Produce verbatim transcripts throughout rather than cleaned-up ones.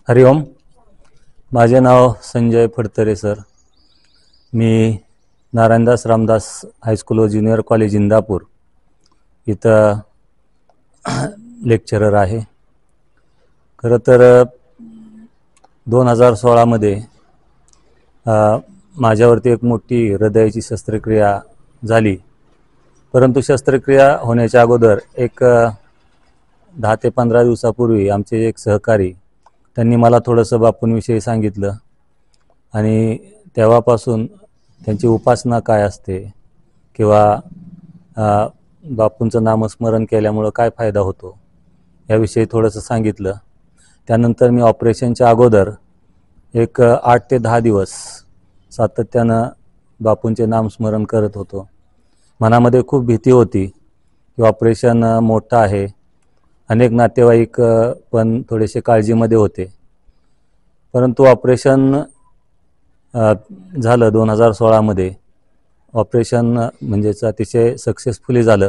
हरिओम. माझे नाव संजय फडतरे सर. मी नारायणदास रामदास हायस्कूल व ज्युनियर कॉलेज इंदापूर इथं लेक्चरर आहे. खरं तर दोन हजार सोळामध्ये माझ्यावरती एक मोठी हृदयाची शस्त्रक्रिया झाली. परंतु शस्त्रक्रिया होण्याच्या अगोदर एक दहा ते पंधरा दिवसापूर्वी आमचे एक सहकारी त्यांनी मला थोडंसं बापूंविषयी सांगितलं आणि तेव्हापासून त्यांची उपासना काय असते किंवा बापूंचं नामस्मरण केल्यामुळं काय फायदा होतो याविषयी थोडंसं सांगितलं. त्यानंतर मी ऑपरेशनच्या अगोदर एक आठ ते दहा दिवस सातत्यानं बापूंचे नामस्मरण करत होतो. मनामध्ये खूप भीती होती की ऑपरेशन मोठं आहे. अनेक नातेवाईक पण थोडेसे काळजीमध्ये होते. परंतु ऑपरेशन झालं दोन हजार सोळामध्ये. ऑपरेशन म्हणजेच अतिशय सक्सेसफुली झालं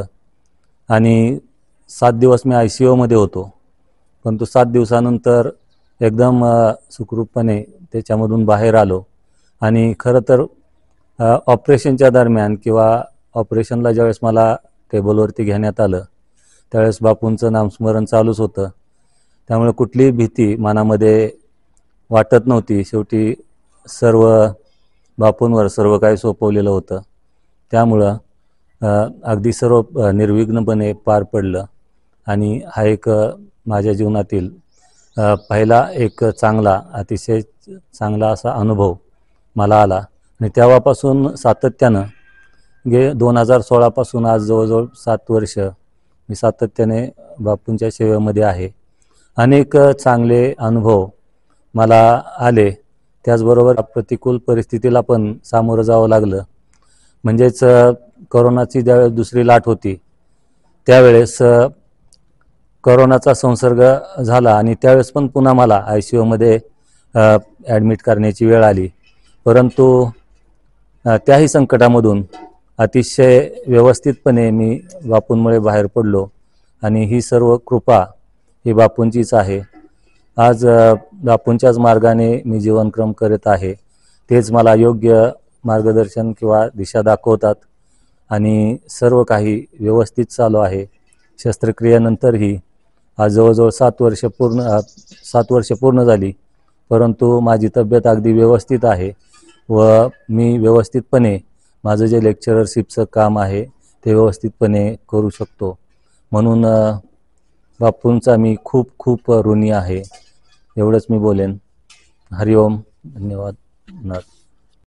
आणि सात दिवस मी आय सी यूमध्ये होतो. परंतु सात दिवसानंतर एकदम सुखरूपपणे त्याच्यामधून बाहेर आलो. आणि खरं तर ऑपरेशनच्या दरम्यान किंवा ऑपरेशनला ज्यावेळेस मला टेबलवरती घेण्यात आलं त्यावेळेस बापूंचं नामस्मरण चालूच होतं. त्यामुळे कुठलीही भीती मनामध्ये वाटत नव्हती. शेवटी सर्व बापूंवर सर्व काही सोपवलेलं होतं. त्यामुळं अगदी सर्व निर्विघ्नपणे पार पडलं आणि हा एक माझ्या जीवनातील पहिला एक चांगला अतिशय चांगला असा अनुभव मला आला. आणि तेव्हापासून सातत्यानं गे दोन हजार सोळापासून आज जवळजवळ सात वर्ष मी सातत्याने बापूंच्या सेवेमध्ये आहे. अनेक चांगले अनुभव मला आले. त्याचबरोबर प्रतिकूल परिस्थितीला पण सामोरं जावं लागलं. म्हणजेच कोरोनाची ज्यावेळेस दुसरी लाट होती त्यावेळेस कोरोनाचा संसर्ग झाला आणि त्यावेळेस पण पुन्हा मला आय सी यूमध्ये ॲडमिट करण्याची वेळ आली. परंतु त्याही संकटामधून अतिशय व्यवस्थितपणे मी बापूंमुळे बाहेर पडलो आणि ही सर्व कृपा ही बापूंचीच आहे. आज बापूंच्याच मार्गाने मी जीवनक्रम करत आहे. तेच मला योग्य मार्गदर्शन किंवा दिशा दाखवतात आणि सर्व काही व्यवस्थित चालू आहे. शस्त्रक्रियेनंतरही आज जवळजवळ सात वर्ष पूर्ण सात वर्ष पूर्ण झाली. परंतु माझी तब्येत अगदी व्यवस्थित आहे व मी व्यवस्थितपणे माझं जे लेक्चररशिपचं काम आहे ते व्यवस्थितपणे करू शकतो. म्हणून बापूंचा मी खूप खूप ऋणी आहे. एवढंच मी बोलेन. हरिओम. धन्यवाद.